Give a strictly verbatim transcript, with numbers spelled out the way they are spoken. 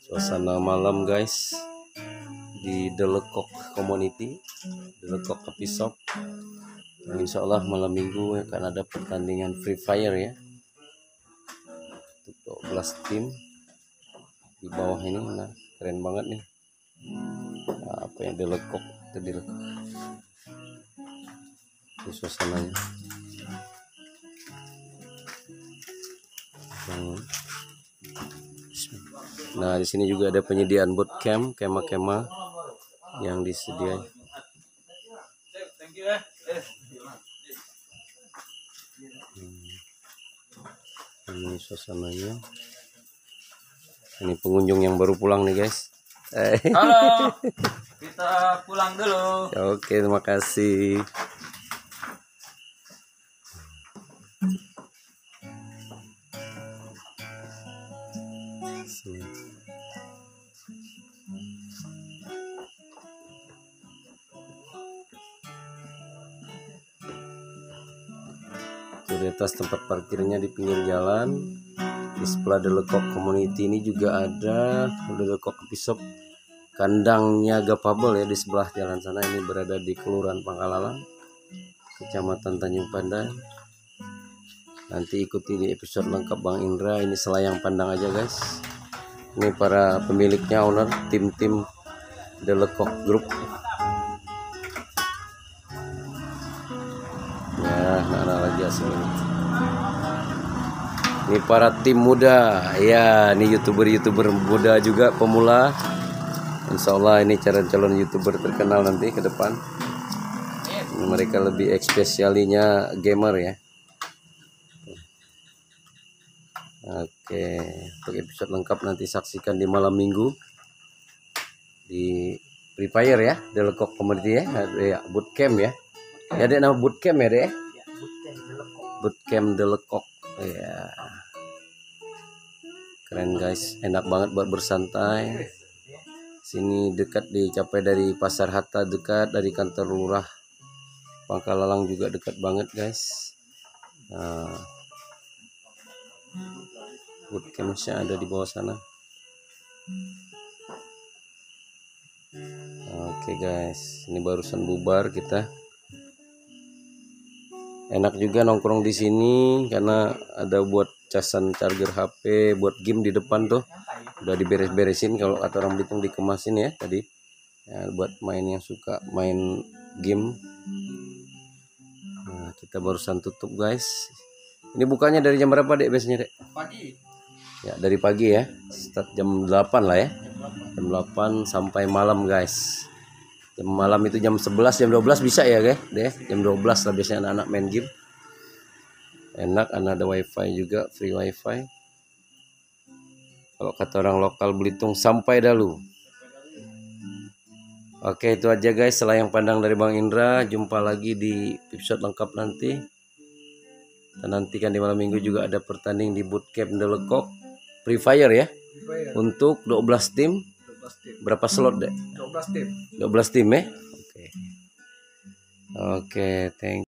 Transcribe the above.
Suasana malam guys di The Lekok Community, The Lekok Coffee Shop. Insya Allah malam minggu akan ada pertandingan Free Fire ya, untuk dua belas tim di bawah ini. Nah, keren banget nih. Nah, apa yang The Lekok itu The Lekok. Ini suasananya. Hmm. Nah, di sini juga ada penyediaan bootcamp, kema-kema yang disediakan. Hmm. Ini suasananya. Ini pengunjung yang baru pulang nih guys. Halo, kita pulang dulu. Oke, terima kasih. Di atas tempat parkirnya di pinggir jalan. Di sebelah The Lekok Community ini juga ada The Lekok Coffee Shop. Kandangnya Gapabel ya, di sebelah jalan sana. Ini berada di Kelurahan Pangkalalang, Kecamatan Tanjung Pandan. Nanti ikuti di episode lengkap Bang Indra. Ini selayang pandang aja guys. Ini para pemiliknya, owner, tim-tim The Lekok Group. Ya, anak-anak lagi asing ini. Ini para tim muda. Ya, ini youtuber-youtuber muda juga, pemula. Insya Allah ini calon-calon youtuber terkenal nanti ke depan. Ini mereka lebih spesialinya gamer ya. Oke, untuk episode lengkap nanti saksikan di malam minggu di Free Fire ya, The Lekok Community ya, ya bootcamp ya. Ya ada nama bootcamp ya deh. Bootcamp The Lekok. Ya. Keren guys, enak banget buat bersantai. Sini dekat, dicapai dari Pasar Hatta, dekat dari kantor lurah Pangkalalang juga dekat banget guys. Nah, bootcampnya ada di bawah sana. Oke guys, ini barusan bubar kita. Enak juga nongkrong di sini karena ada buat casan charger H P, buat game di depan tuh. Udah diberes-beresin, kalau kata orang Belitung dikemasin ya tadi. Ya, buat main yang suka main game. Nah, kita barusan tutup guys. Ini bukanya dari jam berapa dek biasanya dek? Pagi. Ya dari pagi ya, start jam delapan lah ya. Jam delapan sampai malam guys. Jam malam itu jam sebelas, jam dua belas bisa ya guys deh. Jam dua belas lah biasanya anak-anak main game. Enak, ada wifi juga, free wifi. Kalau kata orang lokal Belitung, sampai dalu. Oke, itu aja guys, selayang pandang dari Bang Indra. Jumpa lagi di episode lengkap nanti. Dan nantikan di malam minggu juga ada pertanding di bootcamp The Lekok Free Fire ya. Free Fire. Untuk dua belas tim. dua belas tim. Berapa slot deh? dua belas tim. dua belas tim ya. Oke. Oke, thank you.